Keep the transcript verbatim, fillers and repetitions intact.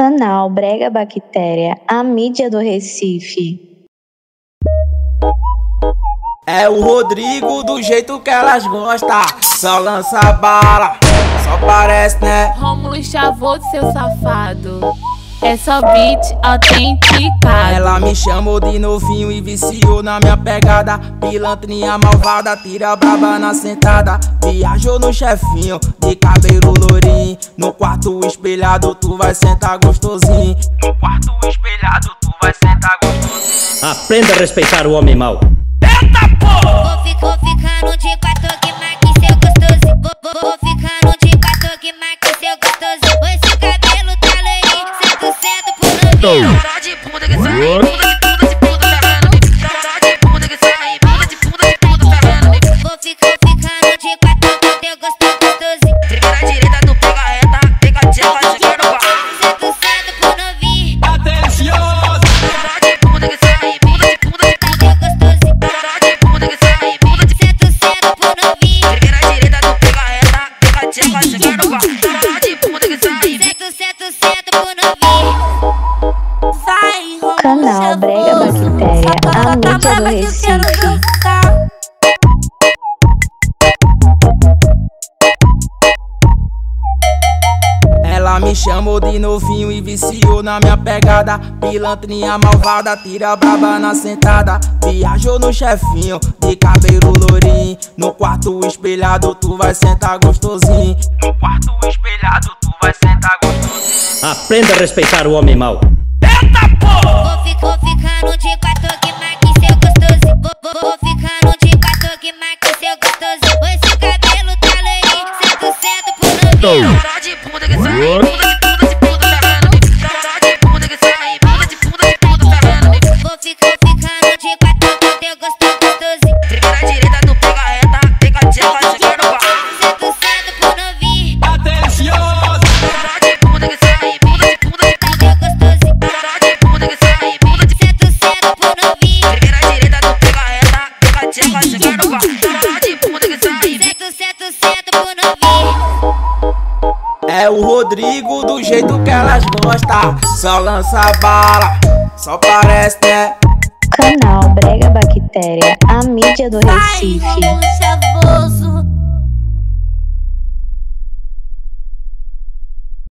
Canal Brega Bactéria, a mídia do Recife. É o Rodrigo do jeito que elas gostam, só lança bala, só parece, né? Rômulo Chavoso, seu safado, é só beat autenticado. Ela me chamou de novinho e viciou na minha pegada. Pilantrinha malvada, tira braba na sentada. Viajou no chefinho, de cabelo lourinho. No quarto espelhado tu vai sentar gostosinho. No quarto espelhado tu vai sentar gostosinho. Aprenda a respeitar o homem mau. Eita porra! Vou, fico, vou ficar no de quatro que marque seu gostoso. Vou, vou, vou ficar no de quatro que marque seu gostoso. Esse cabelo tá loirinho, cento cento por novinho. Chora de bunda que sai, bunda de bunda de bunda ferrando. Chora de bunda que sai, bunda de bunda de bunda ferrando. Vou ficar, ficar no de quatro com teu gostoso gostoso. Primeira direita tu pega reta, pega a tcheca, chega no bar. Cento cento por novinho. Atencioso! Chora de bunda que sai, bunda de bunda de bunda gostoso. Chora de bunda que sai, bunda de cento cento por novinho. Primeira direita tu pega reta, pega a tcheca, chega no bar. Chora de bunda que sai, cento cento cento por novinho. Canal Brega Bactéria, a mídia do Recife. Ela me chamou de novinho e viciou na minha pegada. Pilantrinha malvada, tira braba na sentada. Viajou no chefinho, de cabelo lourinho. No quarto espelhado tu vai sentar gostosinho. No quarto espelhado tu vai sentar gostosinho. Aprenda a respeitar o homem mau. Eita porra! Vou, fico, vou ficar no de quatro que marque seu gostoso. Vou, vou, vou ficar no de quatro que marque seu gostoso. Esse cabelo tá loirinho, cento cento por novinho. Chora de bunda que sai, bunda de bunda de bunda ferrando. Chora de bunda que sai, bunda de bunda de bunda ferrando. Vou ficar, ficar no de quatro com teu gostoso gostoso. Primeira direita tu pega reta, pega a tcheca, chega no bar. Cento cento por novinho. Atencioso! Chora de bunda que sai, bunda de bunda de bunda gostoso. Chora de bunda que sai, bunda de cento cento por novinho. Primeira direita tu pega reta, pega a tcheca, chega no bar. Chora de bunda que sai, cento cento cento por novinho. É o Rodrigo do jeito que elas gostam, só lança bala, só parece, né? Canal Brega Bactéria, a mídia do Recife. Rômulo Chavoso.